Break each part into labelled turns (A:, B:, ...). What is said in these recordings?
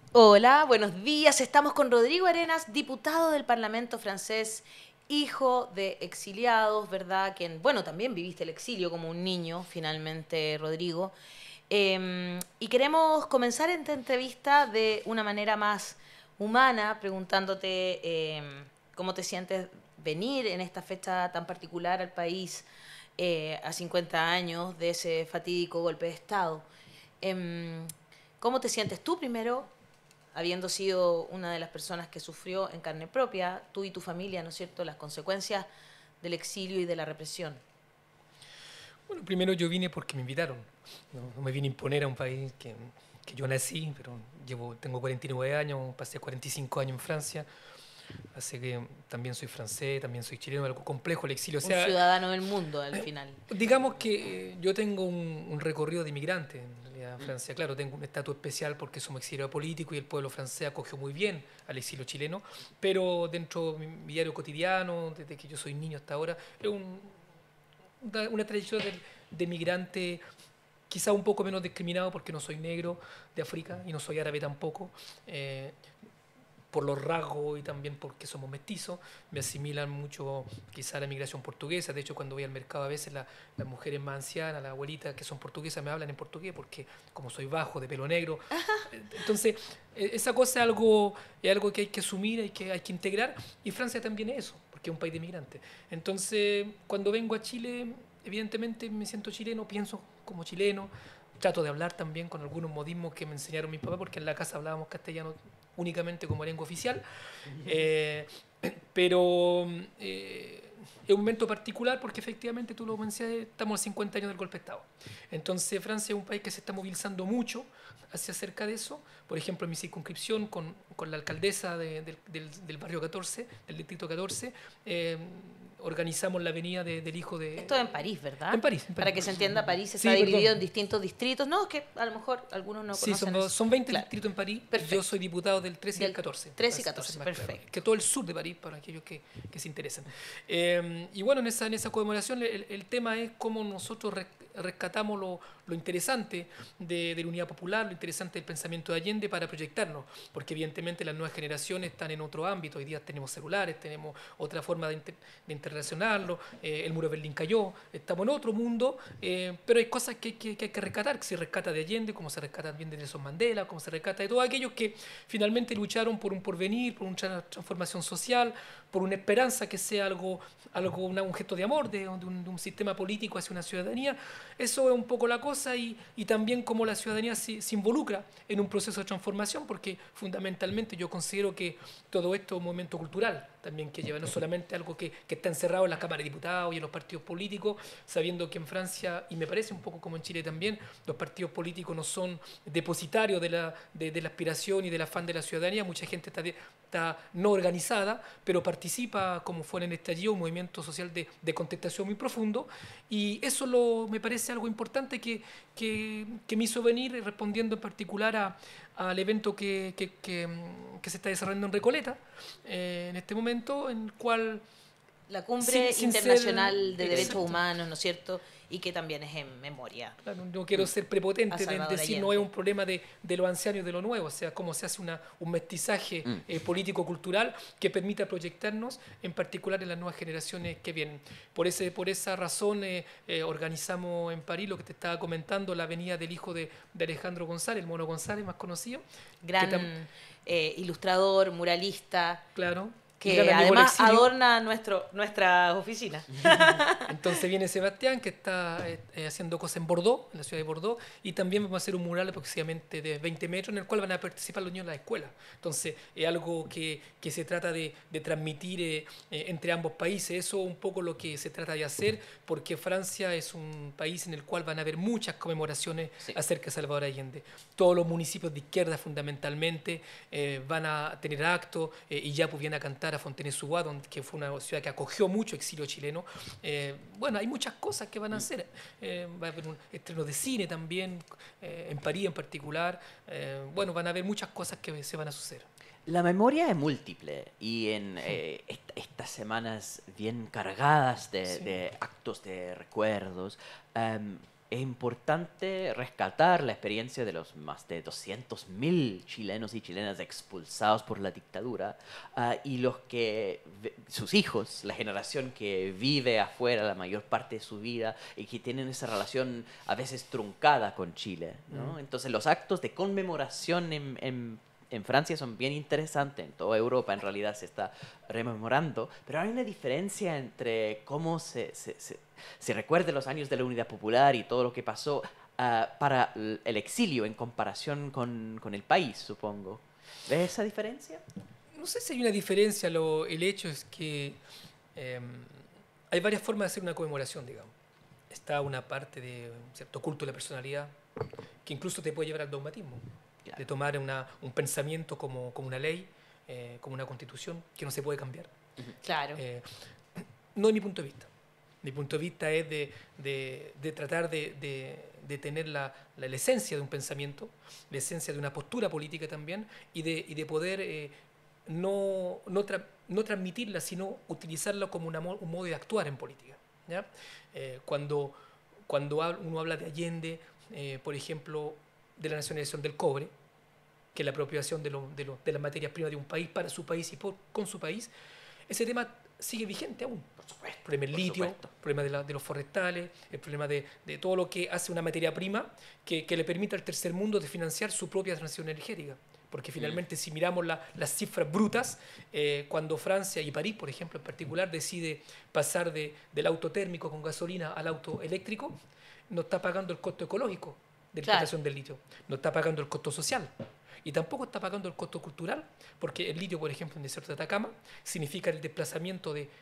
A: Hola, buenos días. Estamos con Rodrigo Arenas, diputado del Parlamento francés, hijo de exiliados, ¿verdad? Quien, bueno, también viviste el exilio como un niño, finalmente, Rodrigo. Y queremos comenzar esta entrevista de una manera más humana, preguntándote cómo te sientes venir en esta fecha tan particular al país a 50 años de ese fatídico golpe de Estado. Em, ¿Cómo te sientes tú primero, habiendo sido una de las personas que sufrió en carne propia, tú y tu familia, ¿no es cierto?, las consecuencias del exilio y de la represión?
B: Bueno, primero yo vine porque me invitaron. No me vine a imponer a un país que yo nací, pero tengo 49 años, pasé 45 años en Francia, así que también soy francés, también soy chileno, algo complejo el exilio. O
A: Un
B: sea,
A: ciudadano del mundo, al final.
B: digamos que yo tengo un recorrido de inmigrante en realidad en Francia. Claro, tengo un estatus especial porque somos exilio político y el pueblo francés acogió muy bien al exilio chileno, pero dentro de mi diario cotidiano, desde que yo soy niño hasta ahora, es una tradición de migrante quizá un poco menos discriminado porque no soy negro de África y no soy árabe tampoco, eh, por los rasgos y también porque somos mestizos, me asimilan mucho quizá a la migración portuguesa. De hecho, cuando voy al mercado a veces las mujeres más ancianas, las abuelitas que son portuguesas, me hablan en portugués porque como soy bajo, de pelo negro, entonces esa cosa es algo que hay que asumir, hay que integrar, y Francia también es eso, porque es un país de migrantes. Entonces, cuando vengo a Chile, evidentemente me siento chileno, pienso como chileno, trato de hablar también con algunos modismos que me enseñaron mis papás, porque en la casa hablábamos castellano únicamente como lengua oficial, eh, pero es un momento particular porque efectivamente tú lo mencionas, estamos a 50 años del golpe de Estado. Entonces Francia es un país que se está movilizando mucho hacia acerca de eso. Por ejemplo, en mi circunscripción con la alcaldesa del barrio 14, del distrito 14, organizamos la venida del hijo
A: Esto es en París,
B: En
A: ¿verdad?
B: París, en
A: Para
B: París.
A: que se entienda, París está
B: Sí,
A: dividido
B: perdón.
A: en distintos distritos. No, es que a lo mejor algunos no
B: Sí,
A: conocen eso.
B: son 20
A: Claro,
B: distritos en París y yo
A: perfecto.
B: soy diputado del 13 y el
A: Del
B: 14,
A: 13 y
B: para ser
A: 14,
B: más claro. Que
A: perfecto.
B: todo el sur de París, para aquellos que se interesan. Y bueno, en esa conmemoración el tema es cómo nosotros rescatamos lo interesante de la unidad popular, lo interesante del pensamiento de Allende para proyectarnos, porque evidentemente las nuevas generaciones están en otro ámbito. Hoy día tenemos celulares, tenemos otra forma de interrelacionarlo, el muro de Berlín cayó, estamos en otro mundo, pero hay cosas que hay que rescatar, que se rescata de Allende, como se rescata también de Nelson Mandela, como se rescata de todos aquellos que finalmente lucharon por un porvenir, por una transformación social, por una esperanza que sea un gesto de amor, de un sistema político hacia una ciudadanía. Eso es un poco la cosa, y también cómo la ciudadanía se involucra en un proceso de transformación, porque fundamentalmente yo considero que todo esto es un movimiento cultural también que lleva, no solamente algo que está encerrado en la Cámara de Diputados y en los partidos políticos, sabiendo que en Francia, y me parece un poco como en Chile también, los partidos políticos no son depositarios de la aspiración y del afán de la ciudadanía. Mucha gente está no organizada, pero participa, como fue en el estallido, un movimiento social de contestación muy profundo, y eso me parece algo importante que me hizo venir respondiendo en particular al evento que se está desarrollando en Recoleta, en este momento, en el cual,
A: La Cumbre
B: sin ser
A: Internacional de Derechos
B: exacto,
A: Humanos, ¿no es cierto? Y que también es en memoria
B: claro, no quiero ser prepotente
A: a
B: de
A: Salvador
B: decir no es
A: Allende.
B: un problema de los ancianos y de lo nuevo, o sea, cómo se hace un mestizaje político-cultural que permita proyectarnos, en particular en las nuevas generaciones que vienen. Por esa razón organizamos en París lo que te estaba comentando, la venida del hijo de Alejandro González, el Mono González más conocido, que
A: Gran ilustrador, muralista,
B: claro, y gran
A: que
B: amigo del
A: además
B: exilio.
A: adorna nuestra oficina.
B: Entonces viene Sebastián, que está haciendo cosas en Bordeaux, en la ciudad de Bordeaux, y también vamos a hacer un mural aproximadamente de 20 metros en el cual van a participar los niños de la escuela. Entonces es algo que se trata de transmitir entre ambos países. Eso es un poco lo que se trata de hacer, porque Francia es un país en el cual van a haber muchas conmemoraciones
A: Sí.
B: acerca de Salvador Allende. Todos los municipios de izquierda fundamentalmente van a tener actos, y ya pues viene a cantar a Fontenay-sous-Bois, que fue una ciudad que acogió mucho exilio chileno. Bueno, hay muchas cosas que van a hacer. Va a haber un estreno de cine también, en París en particular. Bueno, van a haber muchas cosas que se van a suceder.
C: La memoria es múltiple y en estas semanas bien cargadas
B: Sí.
C: de actos de recuerdos, em, es importante rescatar la experiencia de los más de 200.000 chilenos y chilenas expulsados por la dictadura y sus hijos, la generación que vive afuera la mayor parte de su vida y que tienen esa relación a veces truncada con Chile, ¿no? Entonces los actos de conmemoración en Francia son bien interesantes, en toda Europa en realidad se está rememorando, pero hay una diferencia entre cómo se recuerda los años de la Unidad Popular y todo lo que pasó para el exilio en comparación con el país, supongo. ¿Ves esa diferencia?
B: No sé si hay una diferencia, el hecho es que hay varias formas de hacer una conmemoración, digamos. Está una parte de cierto culto de la personalidad que incluso te puede llevar al dogmatismo. Claro. De tomar un pensamiento como una ley, como una constitución que no se puede cambiar.
A: Claro.
B: No es mi punto de vista. Mi punto de vista es de tratar de tener la esencia de un pensamiento, la esencia de una postura política también, y de poder no transmitirla, sino utilizarla como un modo de actuar en política, ¿ya? Cuando uno habla de Allende, por ejemplo, de la nacionalización del cobre, que es la apropiación de las materias primas de un país para su país y con su país, ese tema sigue vigente aún. Por supuesto, el problema del litio, el problema de los forestales, el problema de todo lo que hace una materia prima que le permita al tercer mundo de financiar su propia transición energética. Porque finalmente si miramos las cifras brutas, cuando Francia y París, por ejemplo, en particular, decide pasar del auto térmico con gasolina al auto eléctrico, no está pagando el costo ecológico de la explotación del litio, no está pagando el costo social y tampoco está pagando el costo cultural, porque el litio, por ejemplo, en el desierto de Atacama, significa el desplazamiento de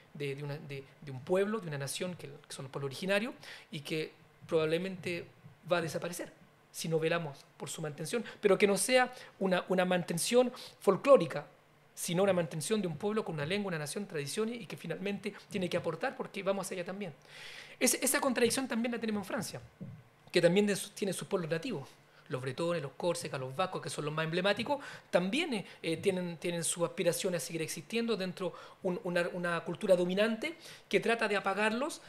B: un pueblo, de una nación que son los pueblos originarios y que probablemente va a desaparecer si no velamos por su mantención, pero que no sea una mantención folclórica, sino una mantención de un pueblo con una lengua, una nación, tradiciones y que finalmente tiene que aportar porque vamos hacia allá también. Esa contradicción también la tenemos en Francia, que también tiene sus pueblos nativos. Los bretones, los córsicas, los vascos, que son los más emblemáticos, también tienen sus aspiraciones a seguir existiendo dentro de una cultura dominante que trata de apagarlos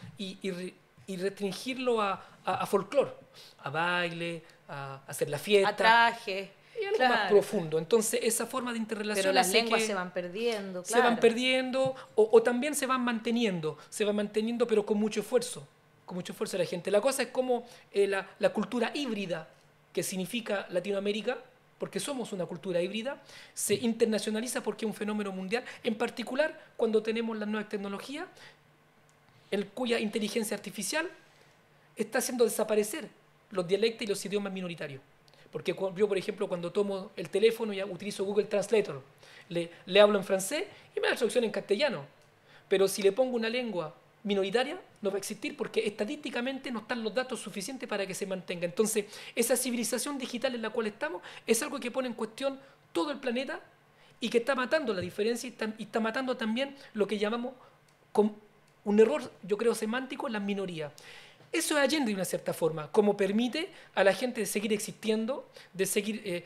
B: y restringirlo a folclore, a baile, a hacer la fiesta.
A: A traje.
B: Y algo más profundo. Entonces, esa forma de interrelación...
A: Pero las lenguas se van perdiendo,
B: claro. Se van perdiendo o también se van manteniendo, pero con mucho esfuerzo de la gente. La cosa es como la cultura híbrida, que significa Latinoamérica, porque somos una cultura híbrida, se internacionaliza porque es un fenómeno mundial, en particular cuando tenemos las nuevas tecnologías, cuya inteligencia artificial está haciendo desaparecer los dialectos y los idiomas minoritarios. Porque yo, por ejemplo, cuando tomo el teléfono y utilizo Google Translator, le hablo en francés y me da la traducción en castellano. Pero si le pongo una lengua minoritaria, no va a existir porque estadísticamente no están los datos suficientes para que se mantenga. Entonces, esa civilización digital en la cual estamos es algo que pone en cuestión todo el planeta y que está matando la diferencia y está matando también lo que llamamos con un error, yo creo, semántico, las minorías. Eso es Allende de una cierta forma, como permite a la gente de seguir existiendo, de seguir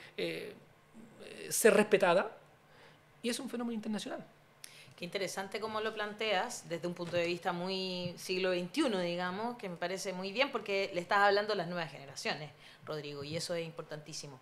B: ser respetada, y es un fenómeno internacional.
A: Qué interesante cómo lo planteas desde un punto de vista muy siglo XXI, digamos, que me parece muy bien porque le estás hablando a las nuevas generaciones, Rodrigo, y eso es importantísimo.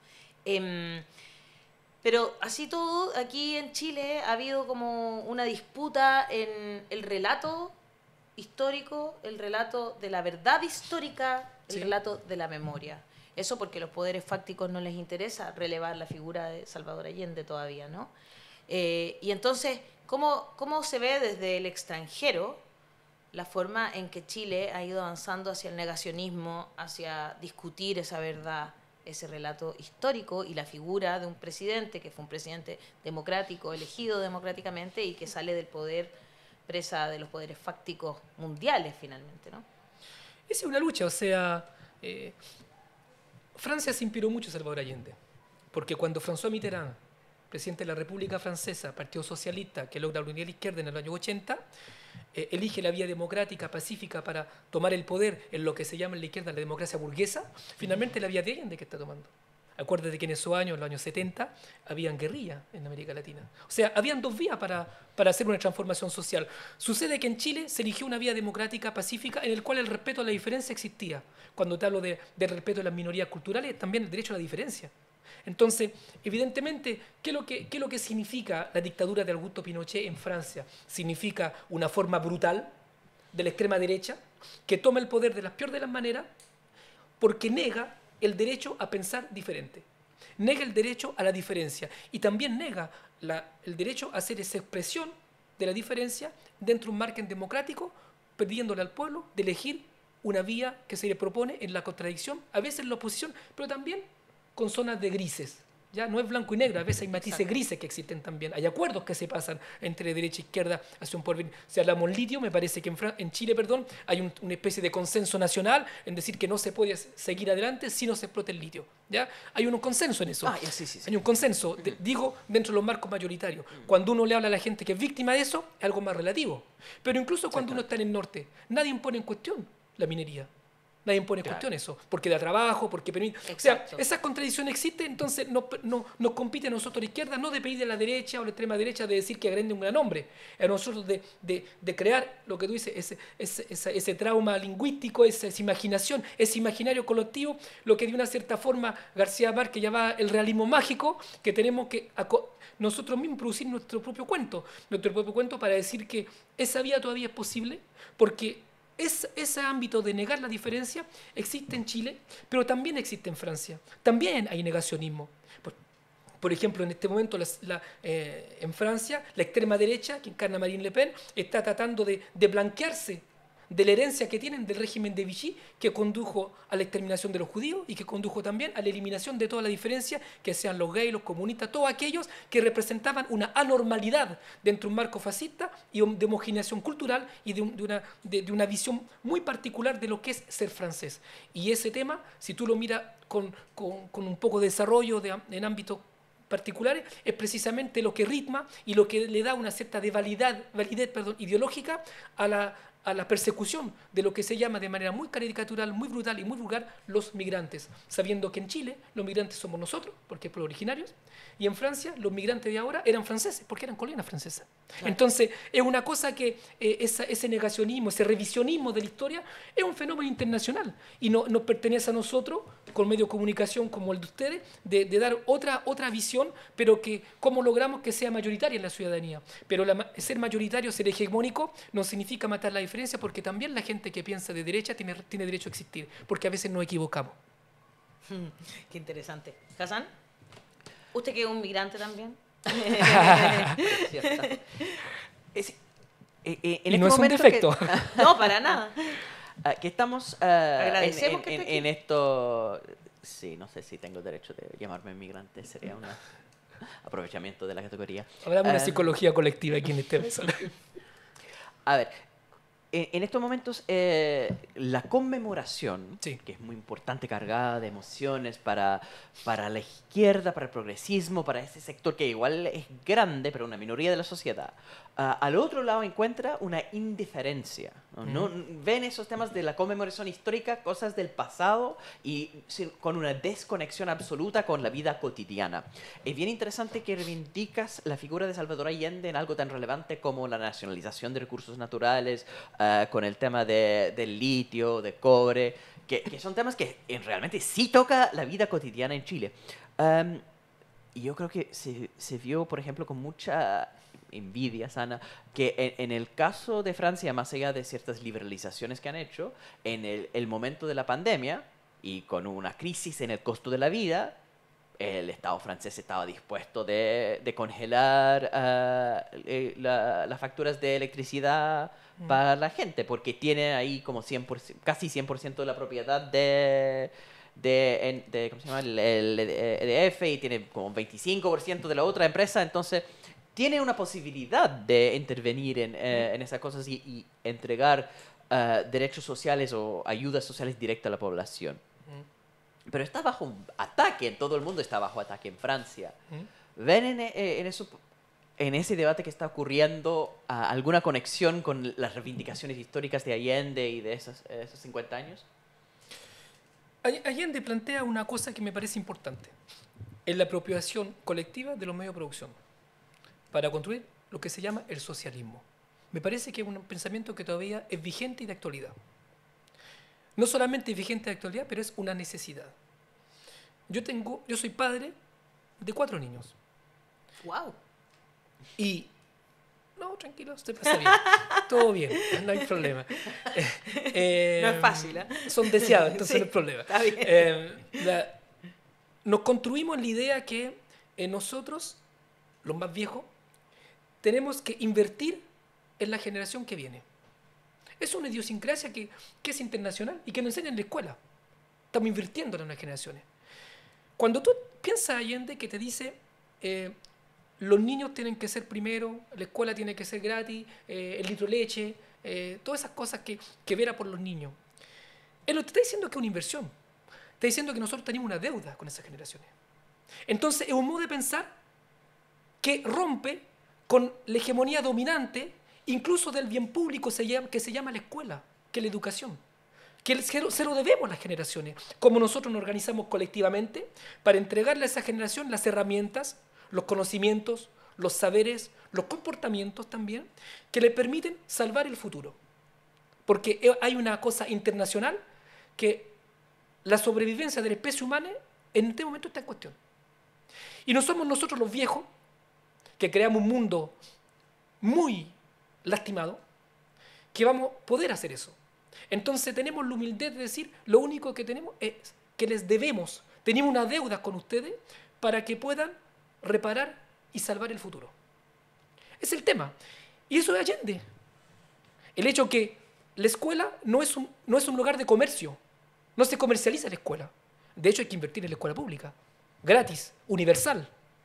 A: Pero así todo, aquí en Chile ha habido como una disputa en el relato histórico, el relato de la verdad histórica, el relato de la memoria. Eso porque a los poderes fácticos no les interesa relevar la figura de Salvador Allende todavía, ¿no? Y entonces, ¿cómo se ve desde el extranjero la forma en que Chile ha ido avanzando hacia el negacionismo, hacia discutir esa verdad, ese relato histórico y la figura de un presidente que fue un presidente democrático, elegido democráticamente y que sale del poder presa de los poderes fácticos mundiales finalmente, ¿no?
B: Esa es una lucha, o sea, Francia se inspiró mucho en Salvador Allende, porque cuando François Mitterrand, presidente de la República Francesa, Partido Socialista, que logra unir a la izquierda en el año 80, elige la vía democrática, pacífica para tomar el poder en lo que se llama en la izquierda la democracia burguesa, finalmente la vía de Allende que está tomando. Acuérdate que en esos años, los años 70, habían guerrilla en América Latina. O sea, habían dos vías para hacer una transformación social. Sucede que en Chile se eligió una vía democrática, pacífica, en el cual el respeto a la diferencia existía. Cuando te hablo del respeto de las minorías culturales, también el derecho a la diferencia. Entonces, evidentemente, ¿qué es lo que significa la dictadura de Augusto Pinochet en Francia? Significa una forma brutal de la extrema derecha que toma el poder de las peores de las maneras porque nega el derecho a pensar diferente, nega el derecho a la diferencia y también nega el derecho a hacer esa expresión de la diferencia dentro de un margen democrático, pidiéndole al pueblo de elegir una vía que se le propone en la contradicción, a veces en la oposición, pero también con zonas de grises. Ya no es blanco y negro, a veces hay matices grises que existen también. Hay acuerdos que se pasan entre derecha e izquierda hacia un porvenir. Si hablamos litio, me parece que en Chile, hay una especie de consenso nacional en decir que no se puede seguir adelante si no se explota el litio. ¿Ya? Hay un consenso en eso.
C: Sí.
B: Hay un consenso, digo, dentro de los marcos mayoritarios. Cuando uno le habla a la gente que es víctima de eso, es algo más relativo. Pero incluso cuando uno está en el norte, nadie pone en cuestión la minería. Nadie pone en cuestión eso, porque da trabajo, porque permite... O sea, esa contradicción existe, entonces nos compite a nosotros la izquierda, no de pedirle a la derecha o a la extrema derecha de decir que agrende un gran hombre, a nosotros de crear lo que tú dices, ese trauma lingüístico, esa imaginación, ese imaginario colectivo, lo que de una cierta forma García Márquez llamaba el realismo mágico, que tenemos que nosotros mismos producir nuestro propio cuento para decir que esa vía todavía es posible, porque... Ese ámbito de negar la diferencia existe en Chile, pero también existe en Francia. También hay negacionismo. Por ejemplo, en este momento en Francia, la extrema derecha, que encarna Marine Le Pen, está tratando de blanquearse de la herencia que tienen del régimen de Vichy, que condujo a la exterminación de los judíos y que condujo también a la eliminación de toda la diferencia, que sean los gays, los comunistas, todos aquellos que representaban una anormalidad dentro de un marco fascista y de homogeneización cultural y de una visión muy particular de lo que es ser francés. Y ese tema, si tú lo miras con un poco de desarrollo en ámbitos particulares, es precisamente lo que ritma y lo que le da una cierta validez ideológica a la persecución de lo que se llama de manera muy caricatural, muy brutal y muy vulgar los migrantes, sabiendo que en Chile los migrantes somos nosotros, porque por originarios, y en Francia los migrantes de ahora eran franceses, porque eran colonias francesas. Claro. Entonces, es una cosa que ese negacionismo, ese revisionismo de la historia, es un fenómeno internacional y nos pertenece a nosotros, con medios de comunicación como el de ustedes, de dar otra visión, pero que cómo logramos que sea mayoritaria en la ciudadanía. Pero ser mayoritario, ser hegemónico, no significa matar la diferencia, porque también la gente que piensa de derecha tiene derecho a existir, porque a veces nos equivocamos.
A: Qué interesante. ¿Hassan? ¿Usted que es un migrante también?
B: Y no es un defecto.
A: No, para nada.
C: Que estamos
A: Agradecemos que esté aquí.
C: en esto. Sí, no sé si tengo derecho de llamarme migrante, sería un aprovechamiento de la categoría.
B: Hablamos de psicología colectiva aquí en este caso.
C: A ver, en estos momentos la conmemoración,
B: sí,
C: que es muy importante, cargada de emociones para la izquierda, para el progresismo, para ese sector que igual es grande, pero una minoría de la sociedad, al otro lado encuentra una indiferencia. ¿No? Ven esos temas de la conmemoración histórica, cosas del pasado, y con una desconexión absoluta con la vida cotidiana. Es bien interesante que reivindicas la figura de Salvador Allende en algo tan relevante como la nacionalización de recursos naturales, con el tema del litio, de cobre, que son temas que realmente sí toca la vida cotidiana en Chile. Y yo creo que se vio, por ejemplo, con mucha envidia sana, que en el caso de Francia, más allá de ciertas liberalizaciones que han hecho, en el momento de la pandemia y con una crisis en el costo de la vida, el Estado francés estaba dispuesto de congelar las facturas de electricidad para la gente, porque tiene ahí como 100%, casi 100% de la propiedad de ¿cómo se llama? El EDF, y tiene como 25% de la otra empresa, entonces tiene una posibilidad de intervenir en esas cosas y entregar derechos sociales o ayudas sociales directas a la población. Pero está bajo ataque, todo el mundo está bajo ataque en Francia. ¿Ven en ese debate que está ocurriendo alguna conexión con las reivindicaciones históricas de Allende y de esos 50 años?
B: Allende plantea una cosa que me parece importante, es la apropiación colectiva de los medios de producción para construir lo que se llama el socialismo. Me parece que es un pensamiento que todavía es vigente y de actualidad. No solamente es vigente de actualidad, pero es una necesidad. Yo soy padre de 4 niños.
A: ¡Wow!
B: Y... No, tranquilo, usted pasa bien. Todo bien, no hay problema.
A: No es fácil, ¿eh?
B: Son deseados, entonces
A: Sí,
B: no hay problema.
A: está bien.
B: Nos construimos en la idea que nosotros, los más viejos, tenemos que invertir en la generación que viene. Es una idiosincrasia que es internacional y que nos enseñan en la escuela. Estamos invirtiendo en las generaciones. Cuando tú piensas, Allende, que te dice los niños tienen que ser primero, la escuela tiene que ser gratis, el litro de leche, todas esas cosas que vera por los niños. Él lo que te está diciendo es que es una inversión. Está diciendo que nosotros tenemos una deuda con esas generaciones. Entonces es un modo de pensar que rompe con la hegemonía dominante, incluso del bien público que se llama la escuela, que es la educación. Que se lo debemos a las generaciones, como nosotros nos organizamos colectivamente para entregarle a esa generación las herramientas, los conocimientos, los saberes, los comportamientos también, que le permiten salvar el futuro. Porque hay una cosa internacional que la sobrevivencia de la especie humana en este momento está en cuestión. Y no somos nosotros los viejos que creamos un mundo muy lastimado que vamos a poder hacer eso. Entonces tenemos la humildad de decir, lo único que tenemos es que les debemos, tenemos una deuda con ustedes para que puedan reparar y salvar el futuro. Es el tema. Y eso es Allende. El hecho que la escuela no es un lugar de comercio. No se comercializa la escuela. De hecho, hay que invertir en la escuela pública. Gratis, universal.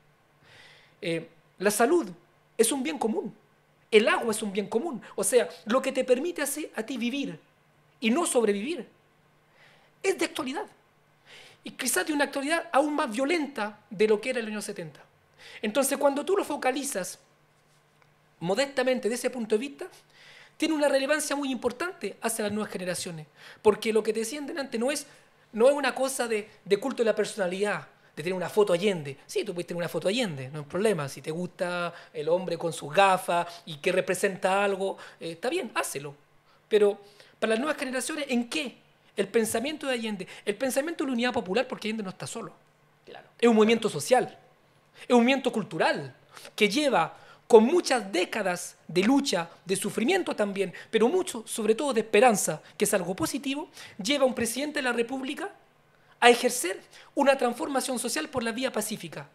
B: La salud es un bien común. El agua es un bien común. O sea, lo que te permite hacer a ti vivir y no sobrevivir es de actualidad. Y quizás de una actualidad aún más violenta de lo que era el año 70. Entonces, cuando tú lo focalizas modestamente de ese punto de vista, tiene una relevancia muy importante hacia las nuevas generaciones. Porque lo que te decían delante no es una cosa de culto de la personalidad, de tener una foto Allende. Sí, tú puedes tener una foto Allende, no hay problema. Si te gusta el hombre con sus gafas y que representa algo, está bien, hácelo. Pero para las nuevas generaciones, ¿en qué? El pensamiento de Allende, el pensamiento de la unidad popular, porque Allende no está solo.
C: Claro.
B: Es un movimiento social, es un movimiento cultural que lleva con muchas décadas de lucha, de sufrimiento también, pero mucho, sobre todo de esperanza, que es algo positivo, lleva a un presidente de la República a ejercer una transformación social por la vía pacífica.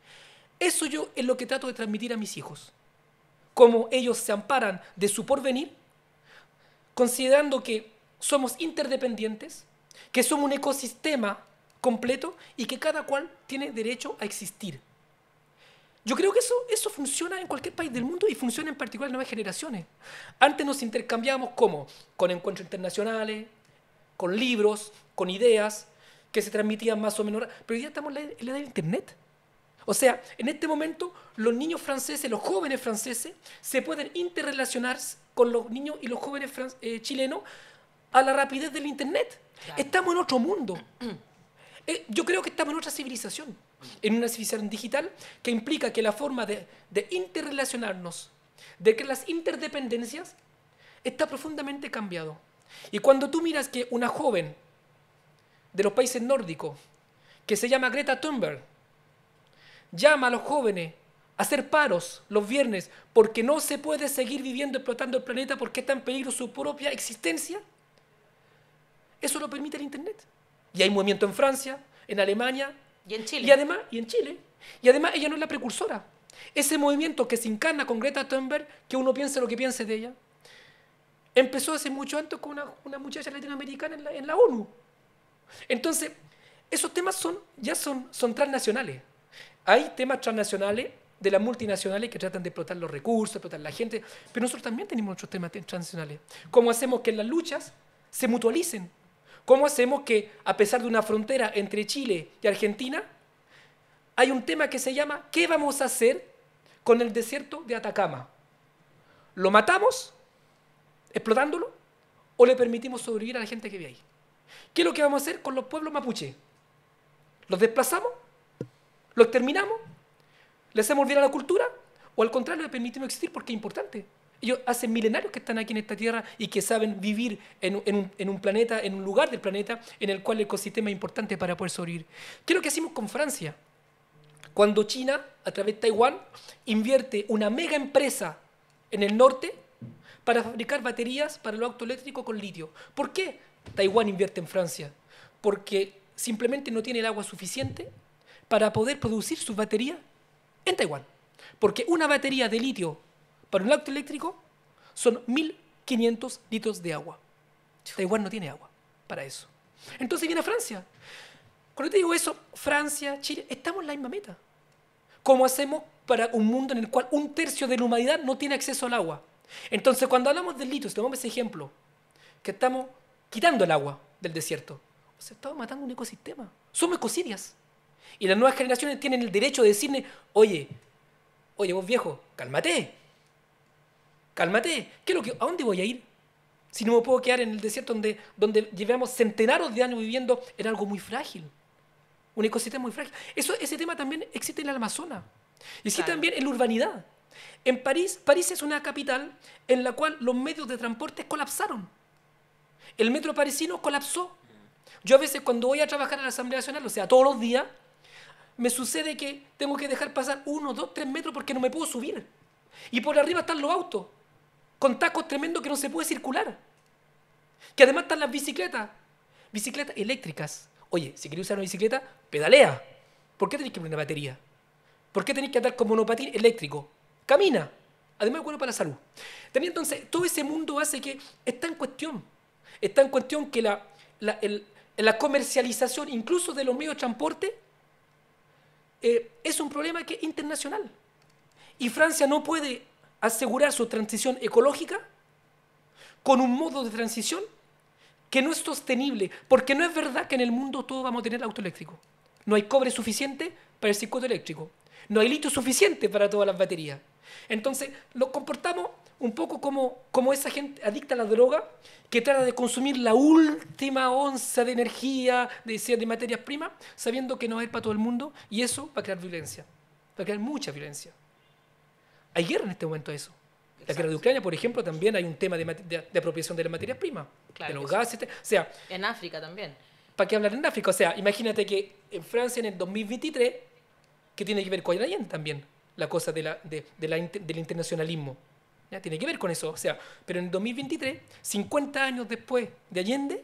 B: Eso yo es lo que trato de transmitir a mis hijos. Cómo ellos se amparan de su porvenir, considerando que somos interdependientes, que somos un ecosistema completo y que cada cual tiene derecho a existir. Yo creo que eso funciona en cualquier país del mundo y funciona en particular en nuevas generaciones. Antes nos intercambiábamos ¿cómo? Con encuentros internacionales, con libros, con ideas que se transmitían más o menos. Pero hoy día estamos en la era de Internet. O sea, en este momento los niños franceses, los jóvenes franceses, se pueden interrelacionar con los niños y los jóvenes chilenos a la rapidez del Internet. Claro. Estamos en otro mundo. Yo creo que estamos en otra civilización, en una civilización digital que implica que la forma de interrelacionarnos, de que las interdependencias, está profundamente cambiado. Y cuando tú miras que una joven de los países nórdicos, que se llama Greta Thunberg, llama a los jóvenes a hacer paros los viernes porque no se puede seguir viviendo explotando el planeta porque está en peligro su propia existencia, eso lo permite el Internet. Y hay movimiento en Francia, en Alemania.
A: Y en Chile.
B: Y en Chile. Y además ella no es la precursora. Ese movimiento que se encarna con Greta Thunberg, que uno piense lo que piense de ella, empezó hace mucho antes con una muchacha latinoamericana en la ONU. Entonces, esos temas ya son transnacionales. Hay temas transnacionales de las multinacionales que tratan de explotar los recursos, explotar la gente, pero nosotros también tenemos otros temas transnacionales. ¿Cómo hacemos que las luchas se mutualicen? ¿Cómo hacemos que, a pesar de una frontera entre Chile y Argentina, hay un tema que se llama ¿qué vamos a hacer con el desierto de Atacama? ¿Lo matamos, explotándolo, o le permitimos sobrevivir a la gente que vive ahí? ¿Qué es lo que vamos a hacer con los pueblos mapuche? ¿Los desplazamos? ¿Los exterminamos? ¿Le hacemos olvidar la cultura? ¿O al contrario, le permitimos existir porque es importante? Ellos hace milenarios que están aquí en esta tierra y que saben vivir en un planeta, en un lugar del planeta en el cual el ecosistema es importante para poder sobrevivir. ¿Qué es lo que hacemos con Francia? Cuando China, a través de Taiwán, invierte una mega empresa en el norte para fabricar baterías para los autos eléctricos con litio. ¿Por qué Taiwán invierte en Francia? Porque simplemente no tiene el agua suficiente para poder producir sus baterías en Taiwán. Porque una batería de litio para un auto eléctrico son 1.500 litros de agua. Taiwán no tiene agua para eso. Entonces viene a Francia. Cuando te digo eso, Francia, Chile, estamos en la misma meta. ¿Cómo hacemos para un mundo en el cual 1/3 de la humanidad no tiene acceso al agua? Entonces, cuando hablamos del litio, si tomamos ese ejemplo, que estamos quitando el agua del desierto, o sea, estamos matando un ecosistema. Somos ecocidias. Y las nuevas generaciones tienen el derecho de decirle, oye, vos viejo, cálmate. Cálmate. ¿A dónde voy a ir? Si no me puedo quedar en el desierto donde llevamos centenares de años viviendo en algo muy frágil. Un ecosistema muy frágil. Ese tema también existe en el Amazonas. Y existe también en la urbanidad. En París es una capital en la cual los medios de transporte colapsaron. El metro parisino colapsó. Yo a veces cuando voy a trabajar a la Asamblea Nacional, o sea, todos los días, me sucede que tengo que dejar pasar 1, 2, 3 metros porque no me puedo subir. Y por arriba están los autos, con tacos tremendos que no se puede circular. Que además están las bicicletas eléctricas. Oye, si querés usar una bicicleta, pedalea. ¿Por qué tenés que poner una batería? ¿Por qué tenés que andar con monopatín eléctrico? Camina. Además es bueno para la salud. También entonces, todo ese mundo hace que está en cuestión. Está en cuestión que la comercialización, incluso de los medios de transporte, es un problema que es internacional. Y Francia no puede asegurar su transición ecológica con un modo de transición que no es sostenible, porque no es verdad que en el mundo todos vamos a tener auto eléctrico. No hay cobre suficiente para el circuito eléctrico. No hay litio suficiente para todas las baterías. Entonces, nos comportamos un poco como esa gente adicta a la droga que trata de consumir la última onza de energía, de materias primas, sabiendo que no va a ir para todo el mundo, y eso va a crear violencia. Va a crear mucha violencia. Hay guerra en este momento de eso. La guerra de Ucrania, por ejemplo, también hay un tema de apropiación de las materias primas,
A: Claro
B: de los
A: que sí.
B: gases. O sea,
A: En África también.
B: ¿para qué hablar en África? O sea, imagínate que en Francia en el 2023, que tiene que ver con Allende también, la cosa del internacionalismo. ¿Ya? Tiene que ver con eso. O sea, pero en el 2023, 50 años después de Allende,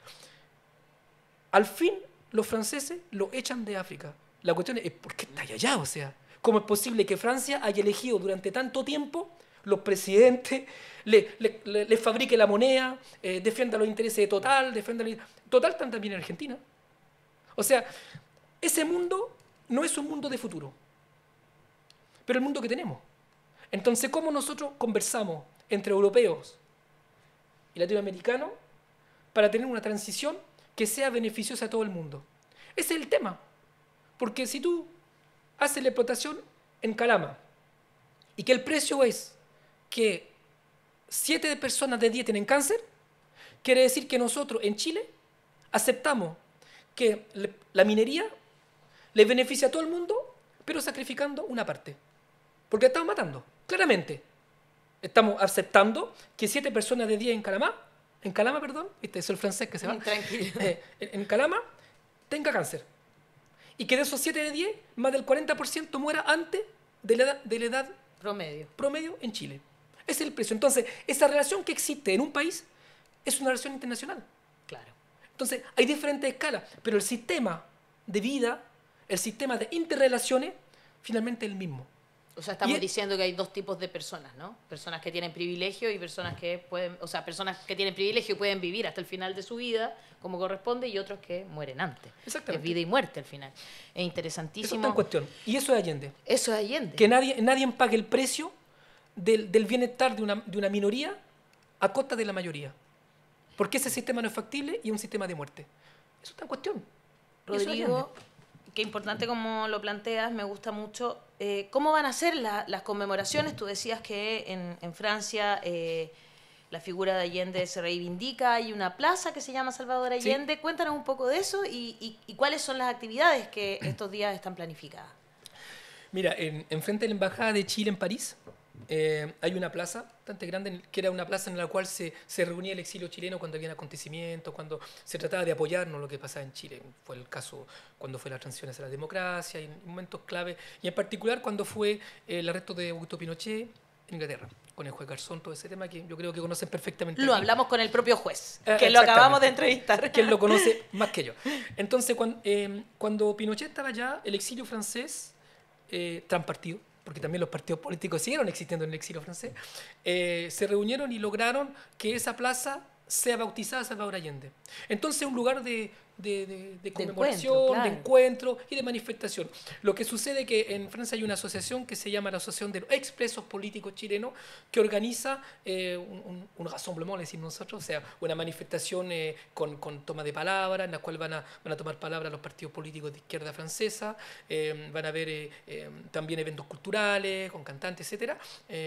B: al fin los franceses lo echan de África. La cuestión es, ¿por qué está allá? O sea, ¿cómo es posible que Francia haya elegido durante tanto tiempo los presidentes, le fabrique la moneda, defienda los intereses de Total, Total están también en Argentina? O sea, ese mundo no es un mundo de futuro, pero el mundo que tenemos. Entonces, ¿cómo nosotros conversamos entre europeos y latinoamericanos para tener una transición que sea beneficiosa a todo el mundo? Ese es el tema. Porque si tú haces la explotación en Calama y que el precio es que 7 personas de 10 tienen cáncer, quiere decir que nosotros en Chile aceptamos que la minería le beneficia a todo el mundo, pero sacrificando una parte. Porque estamos matando, claramente. Estamos aceptando que 7 personas de 10 en Calama, ¿viste? Eso es el francés que se va.
A: Tranquilo.
B: En Calama tenga cáncer. Y que de esos 7 de 10, más del 40% muera antes de la edad promedio en Chile. Ese es el precio. Entonces, esa relación que existe en un país es una relación internacional.
A: Claro.
B: Entonces, hay diferentes escalas, pero el sistema de vida, el sistema de interrelaciones, finalmente es el mismo.
A: O sea, estamos diciendo que hay dos tipos de personas, ¿no? Personas que tienen privilegio y personas que personas que tienen privilegio y pueden vivir hasta el final de su vida como corresponde y otros que mueren antes.
B: Exactamente.
A: Es vida y muerte al final. Es
B: Eso
A: interesantísimo.
B: está en cuestión. Y eso es Allende.
A: Eso es Allende.
B: Que nadie pague el precio del bienestar de una minoría a costa de la mayoría. Porque ese sistema no es factible y es un sistema de muerte. Eso está en cuestión.
A: Rodrigo, qué importante como lo planteas, me gusta mucho. ¿Cómo van a ser las conmemoraciones? Tú decías que en Francia la figura de Allende se reivindica, hay una plaza que se llama Salvador Allende. Sí. Cuéntanos un poco de eso y cuáles son las actividades que estos días están planificadas.
B: Mira, en frente de la Embajada de Chile en París hay una plaza bastante grande, que era una plaza en la cual se reunía el exilio chileno cuando había acontecimientos, cuando se trataba de apoyarnos lo que pasaba en Chile. Fue el caso cuando fue la transición hacia la democracia, y en momentos clave, y en particular cuando fue el arresto de Augusto Pinochet en Inglaterra, con el juez Garzón, todo ese tema que yo creo que conocen perfectamente.
A: Lo hablamos con el propio juez, que lo acabamos de entrevistar.
B: Que él lo conoce más que yo. Entonces, cuando Pinochet estaba allá, el exilio francés, transpartido, porque también los partidos políticos siguieron existiendo en el exilio francés, se reunieron y lograron que esa plaza sea bautizada Salvador Allende. Entonces, un lugar de conmemoración, de encuentro y de manifestación. Lo que sucede es que en Francia hay una asociación que se llama la Asociación de los Expresos Políticos Chilenos, que organiza un rassemblement, le decimos nosotros, o sea, una manifestación con toma de palabra, en la cual van a tomar palabra los partidos políticos de izquierda francesa, van a haber también eventos culturales, con cantantes, etc.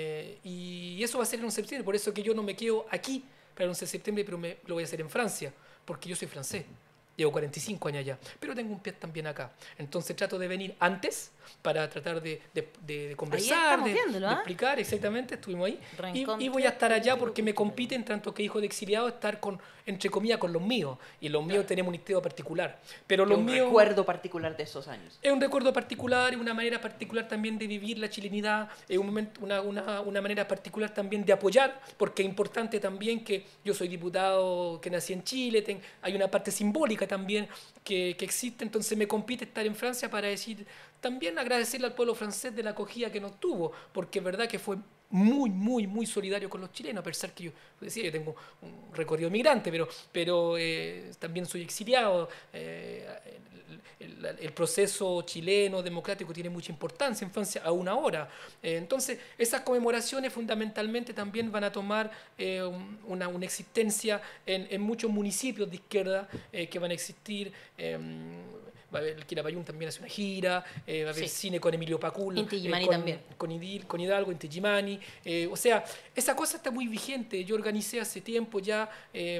B: Y eso va a ser en 11 de septiembre, por eso que yo no me quedo aquí para el 11 de septiembre, pero lo voy a hacer en Francia, porque yo soy francés. Llevo 45 años allá, pero tengo un pie también acá. Entonces trato de venir antes para tratar de conversar, de explicar exactamente, estuvimos ahí. Y voy a estar allá porque me compite, en tanto que hijo de exiliado, estar entre comillas, con los míos. Y los míos tenemos un historia particular. Pero los míos,
C: un recuerdo particular de esos años.
B: Es un recuerdo particular, es una manera particular también de vivir la chilenidad, es una manera particular también de apoyar, porque es importante también que yo soy diputado, que nací en Chile, hay una parte simbólica también que existe, entonces me compite estar en Francia para decir, también agradecerle al pueblo francés de la acogida que nos tuvo, porque es verdad que fue muy, muy, muy solidario con los chilenos, a pesar que yo tengo un recorrido migrante, pero también soy exiliado. El proceso chileno democrático tiene mucha importancia en Francia aún ahora. Entonces, esas conmemoraciones fundamentalmente también van a tomar una existencia en muchos municipios de izquierda que van a existir. Va a haber el Quilapayún también hace una gira, va a haber cine con Emilio Pacul,
A: Inti Illimani también.
B: Con Hidalgo, Inti Illimani. O sea, esa cosa está muy vigente. Yo organicé hace tiempo ya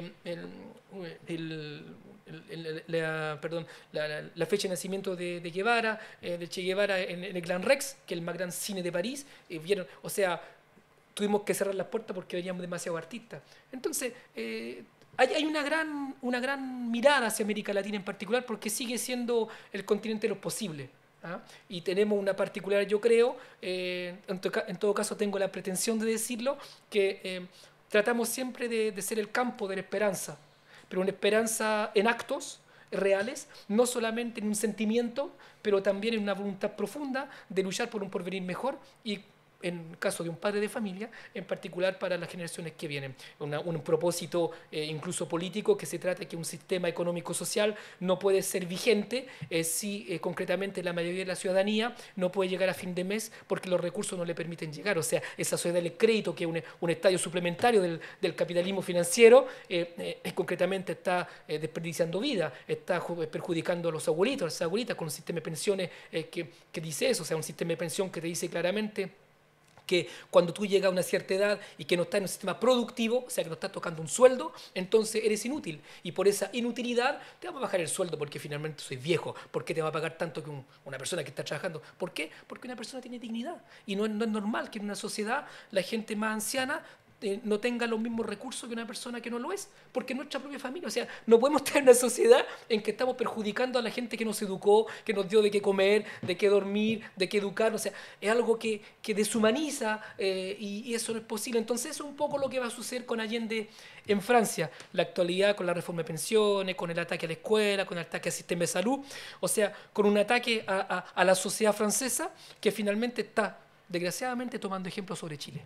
B: la fecha de nacimiento de Guevara, de Che Guevara en el Gran Rex, que es el más gran cine de París. Vieron, o sea, tuvimos que cerrar las puertas porque veníamos demasiado artistas. Entonces, hay una gran mirada hacia América Latina en particular, porque sigue siendo el continente de los posibles. ¿Ah? Y tenemos una particular, yo creo, en todo caso tengo la pretensión de decirlo, que tratamos siempre de ser el campo de la esperanza, pero una esperanza en actos reales, no solamente en un sentimiento, pero también en una voluntad profunda de luchar por un porvenir mejor, y en caso de un padre de familia, en particular para las generaciones que vienen. Un propósito incluso político, que se trata de que un sistema económico-social no puede ser vigente si concretamente la mayoría de la ciudadanía no puede llegar a fin de mes porque los recursos no le permiten llegar. O sea, esa sociedad del crédito, que es un estadio suplementario del capitalismo financiero, concretamente está desperdiciando vida, está perjudicando a los abuelitos, a las abuelitas, con un sistema de pensiones que dice eso, o sea, un sistema de pensión que te dice claramente que cuando tú llegas a una cierta edad y que no estás en un sistema productivo, o sea, que no estás tocando un sueldo, entonces eres inútil. Y por esa inutilidad te va a bajar el sueldo porque finalmente soy viejo. ¿Por qué te va a pagar tanto que una persona que está trabajando? ¿Por qué? Porque una persona tiene dignidad. Y no es normal que en una sociedad la gente más anciana no tenga los mismos recursos que una persona que no lo es, porque es nuestra propia familia. O sea, no podemos tener una sociedad en que estamos perjudicando a la gente que nos educó, que nos dio de qué comer, de qué dormir, de qué educar. O sea, es algo que deshumaniza y eso no es posible. Entonces eso es un poco lo que va a suceder con Allende en Francia. La actualidad con la reforma de pensiones, con el ataque a la escuela, con el ataque al sistema de salud. O sea, con un ataque a la sociedad francesa que finalmente está, desgraciadamente, tomando ejemplos sobre Chile.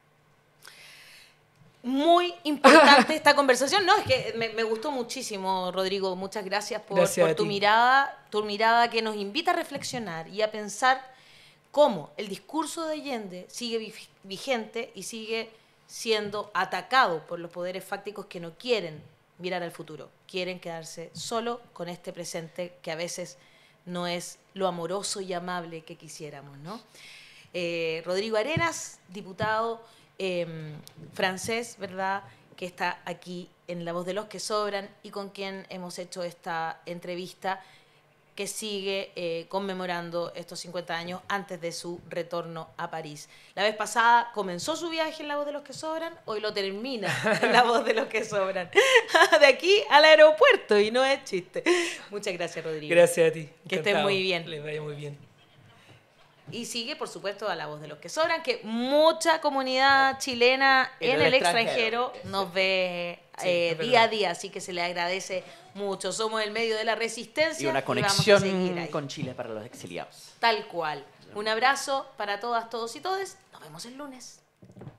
A: Muy importante esta conversación. No, es que me gustó muchísimo, Rodrigo. Muchas gracias por tu mirada que nos invita a reflexionar y a pensar cómo el discurso de Allende sigue vigente y sigue siendo atacado por los poderes fácticos que no quieren mirar al futuro, quieren quedarse solo con este presente que a veces no es lo amoroso y amable que quisiéramos, ¿no? Rodrigo Arenas, diputado francés, ¿verdad?, que está aquí en La Voz de los que Sobran y con quien hemos hecho esta entrevista que sigue conmemorando estos 50 años antes de su retorno a París. La vez pasada comenzó su viaje en La Voz de los que Sobran, hoy lo termina en La Voz de los que Sobran. De aquí al aeropuerto, y no es chiste. Muchas gracias, Rodrigo.
B: Gracias a ti.
A: Que estés muy bien.
B: Les vaya muy bien.
A: Y sigue, por supuesto, a La Voz de los que Sobran, que mucha comunidad chilena en el extranjero nos ve día a día, así que se le agradece mucho. Somos el medio de la resistencia
C: Y una
A: vamos a seguir
C: conexión
A: ahí.
C: con Chile para los exiliados.
A: Tal cual. Un abrazo para todas, todos y todes. Nos vemos el lunes.